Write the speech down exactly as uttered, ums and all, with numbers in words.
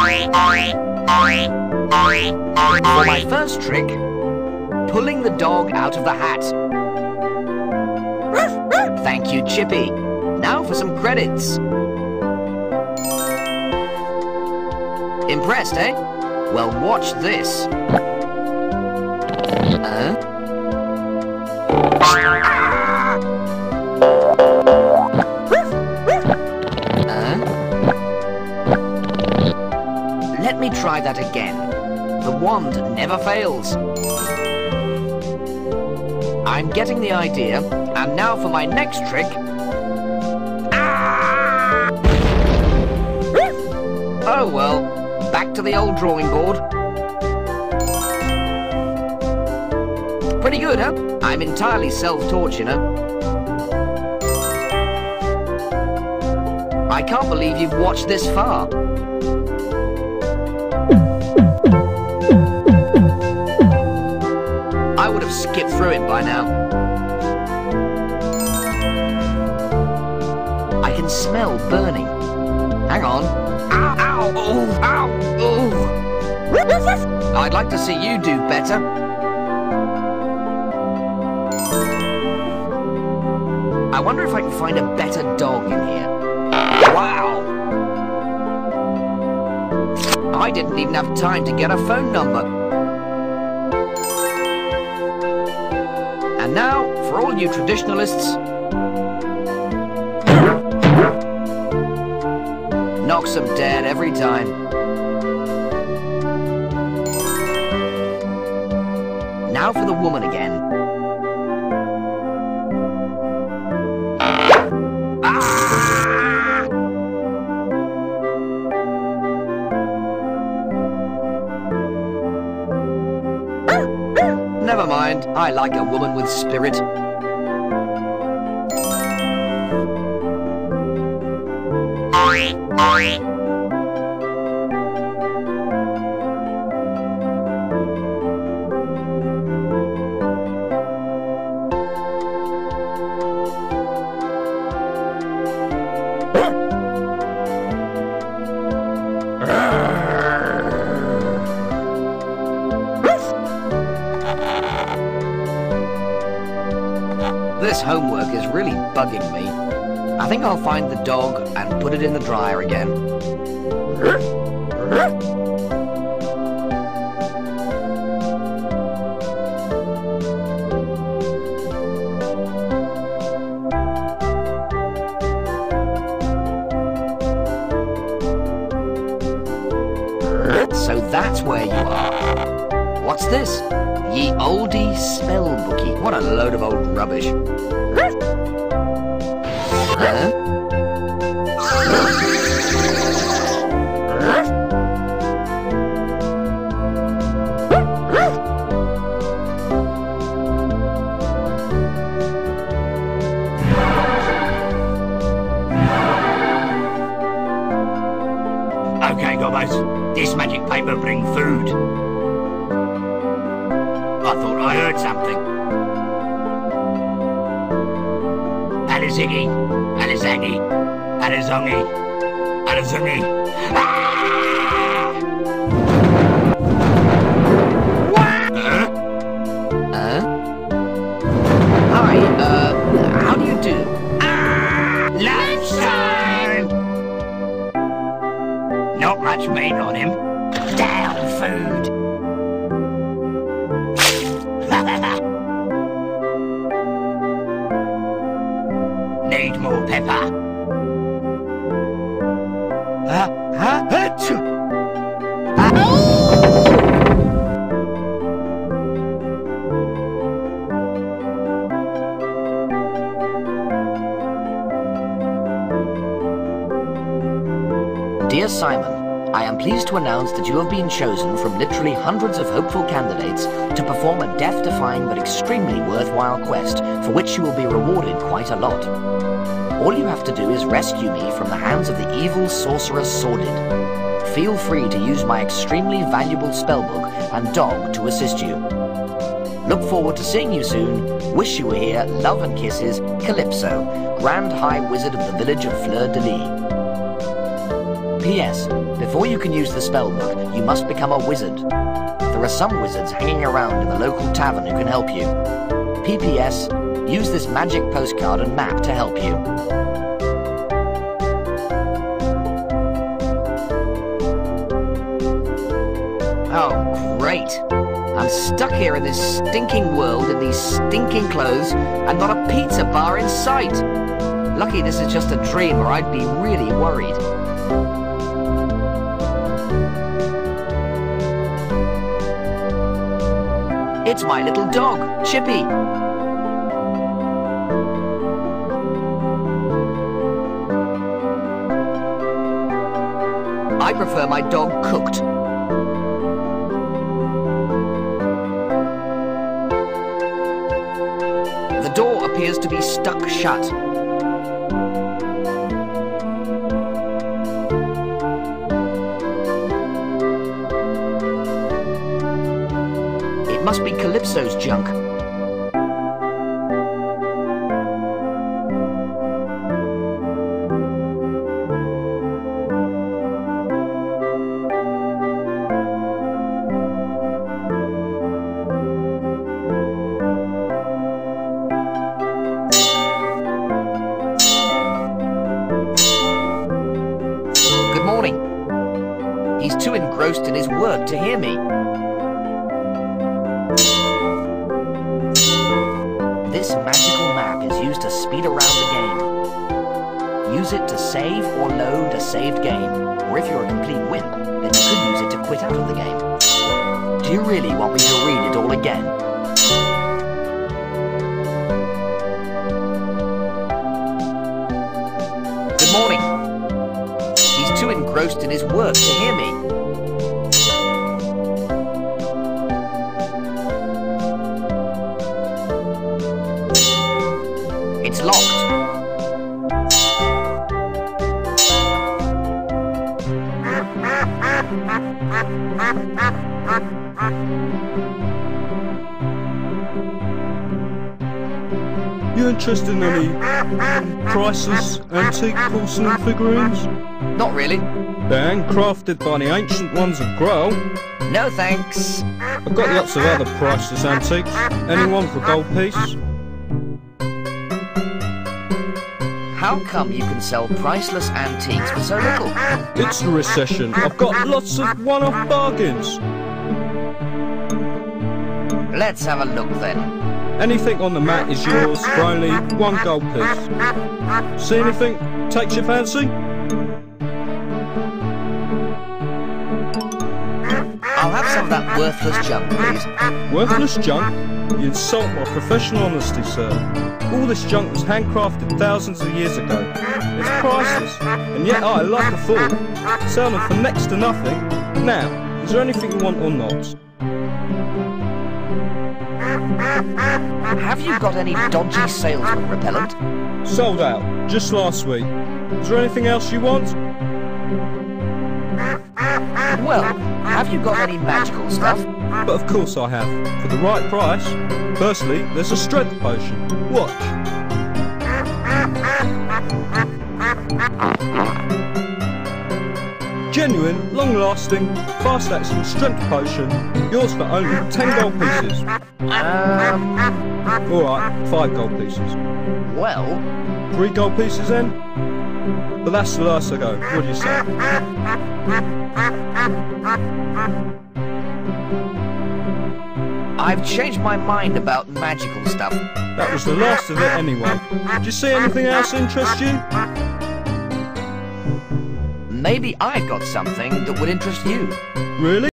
For my first trick, pulling the dog out of the hat. Thank you, Chippy. Now for some credits. Impressed, eh? Well, watch this. Huh? Huh? Let me try that again. The wand never fails. I'm getting the idea, and now for my next trick. Ah! Oh well, back to the old drawing board. Pretty good, huh? I'm entirely self-taught, you know. I can't believe you've watched this far. I would have skipped through it by now. I can smell burning. Hang on. Ow, ow, oh, ow, oh. I'd like to see you do better. I wonder if I can find a better dog in here. Wow! I didn't even have time to get a phone number. And now, for all you traditionalists, knocks them dead every time. Now for the woman again. Never mind, I like a woman with spirit. This homework is really bugging me. I think I'll find the dog and put it in the dryer again. So that's where you are. What's this? Ye oldie spell bookie. What a load of old rubbish. Huh? Okay, Gobbos. This magic paper bring food. I thought I heard something. Aliziggy, Alizangy, Alizongy, Alizungy. Ah! What? Huh? Huh? Hi, uh, how do you do? Ah! Lunchtime! Not much meat on him. Down food. Need more pepper. Huh? Huh? Achoo! Dear Simon, I am pleased to announce that you have been chosen from literally hundreds of hopeful candidates to perform a death-defying but extremely worthwhile quest for which you will be rewarded quite a lot. All you have to do is rescue me from the hands of the evil sorcerer Sordid. Feel free to use my extremely valuable spellbook and dog to assist you. Look forward to seeing you soon. Wish you were here. Love and kisses. Calypso, Grand High Wizard of the village of Fleur de Lis. P P S. Before you can use the spellbook, you must become a wizard. There are some wizards hanging around in the local tavern who can help you. P P S. Use this magic postcard and map to help you. Oh, great. I'm stuck here in this stinking world in these stinking clothes and not a pizza bar in sight. Lucky this is just a dream or I'd be really worried. It's my little dog, Chippy. I prefer my dog cooked. The door appears to be stuck shut. It must be Calypso's junk. Good morning. He's too engrossed in his work to hear me. This magical map is used to speed around the game. Use it to save or load a saved game, or if you're a complete wimp, then you could use it to quit out of the game. Do you really want me to read it all again? Good morning. He's too engrossed in his work to hear me. It's locked. You interested in any priceless antique porcelain figurines? Not really. They're handcrafted by the ancient ones of Grail. No thanks. I've got lots of other priceless antiques. Anyone for a gold piece? How come you can sell priceless antiques for so little? It's the recession. I've got lots of one-off bargains. Let's have a look then. Anything on the mat is yours for only one gold piece. See anything takes your fancy? I'll have some of that worthless junk, please. Worthless junk? You insult my professional honesty, sir. All this junk was handcrafted thousands of years ago. It's priceless, and yet I, like a fool, sell them for next to nothing. Now, is there anything you want or not? Have you got any dodgy salesman repellent? Sold out, just last week. Is there anything else you want? Well, have you got any magical stuff? But of course I have, for the right price. Firstly, there's a strength potion. Watch. Genuine, long-lasting, fast-acting strength potion. Yours for only ten gold pieces. Um... Alright, five gold pieces. Well... Three gold pieces then? But that's the last I go. What do you say? I've changed my mind about magical stuff. That was the last of it anyway. Did you see anything else interest you? Maybe I've got something that would interest you. Really?